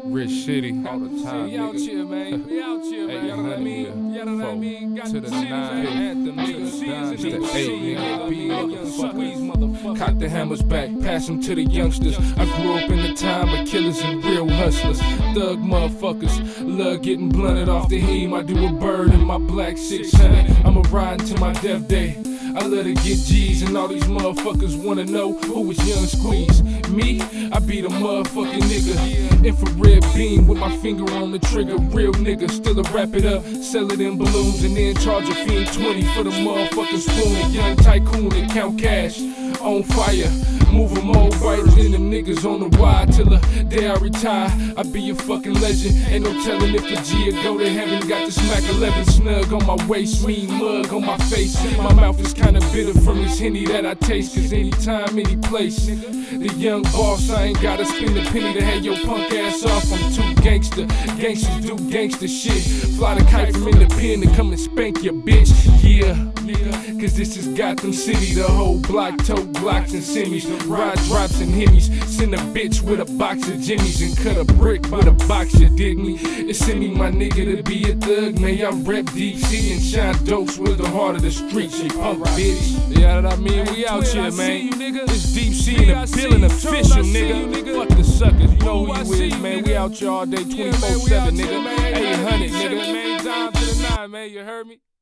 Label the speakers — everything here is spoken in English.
Speaker 1: Rich City all the time.
Speaker 2: We out here, man. We out here, man. You know what I mean? You know what I mean? Got
Speaker 1: to the 9,
Speaker 2: anthem,
Speaker 1: nigga.
Speaker 2: nigga.
Speaker 1: To the 8, nigga.
Speaker 2: Squeeze, motherfucker.
Speaker 1: Cock the hammers back, pass them to the youngsters. I grew up in the time of killers and real hustlers. Thug motherfuckers, love getting blunted off the heme. I do a bird in my black 600. I'ma ride to my death day. I love to get G's and all these motherfuckers wanna know who was young Squeeze. Me, I be the motherfucking nigga. Infrared beam with my finger on the trigger. Real nigga, still a wrap it up, sell it in balloons, and then charge a fiend 20 for the motherfucking spoon. A young tycoon that count cash, on fire. Move them all right, and them niggas on the wide till the day I retire. I be a fucking legend, ain't no telling if a G will go to heaven. Got the smack 11 snug on my waist, mean mug on my face. My mouth is kinda bitter from this Henny that I taste, cause anytime, any place. The young boss, I ain't gotta spend a penny to have your punk ass off. I'm too gangster, gangsters do gangster shit. Fly the kite from in the pen to come and spank your bitch, yeah. Cause this is Gotham City, the whole block, tote blocks and semis. Ride drops and Hemis, send a bitch with a box of Jimmies and cut a brick with a box, you dig me? It's send me my nigga to be a thug, man. I rep deep sea and shine dopes with the heart of the streets, you punk bitch.
Speaker 2: Yeah, that I mean, we out here, man. It's deep sea and the feeling official, nigga. Fuck the suckers, you know who you is, man. We out here all day, 24/7, nigga. 800, nigga. Man, down to the 9, man. You heard me?